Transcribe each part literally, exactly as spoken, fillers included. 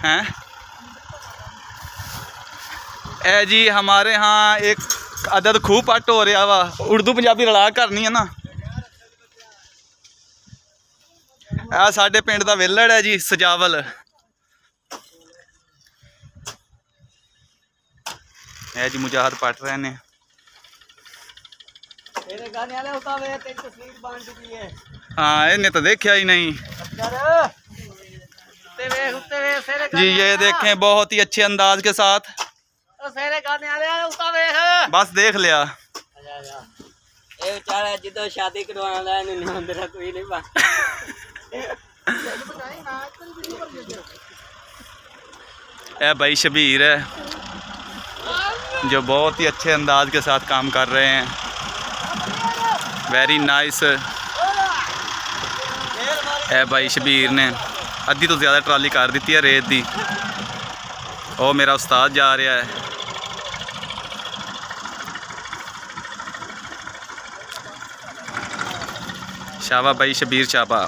हैं। ए जी हमारे यहाँ एक अदद खूह पट हो रहा वा, उर्दू पंजाबी रला करनी है ना। आ साडे पिंड दा विलड़ है जी सजावल। है जी मुजाहद पट रहे ने। हाँ इन्हें तो देखा ही नहीं जी। ये देखें बहुत ही अच्छे अंदाज के साथ, बस देख लिया। जो शादी करवाना कोई नहीं बा। ए भाई शबीर है जो बहुत ही अच्छे अंदाज के साथ काम कर रहे हैं। Very nice. है भाई शबीर ने अद्धी तो ज़्यादा ट्राली कर दी है रेत दी। ओ मेरा उस्ताद जा रहा है। शाबा भाई शबीर शाबा।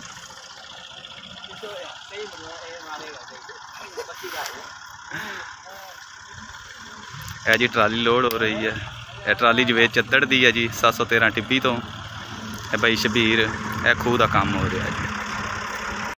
है जी ट्राली लोड हो रही है। यह ट्राली जो चद्दड़ दी है जी सात सौ तेरह टिब्बी तो। है भाई शबीर है खूह का काम हो रहा है।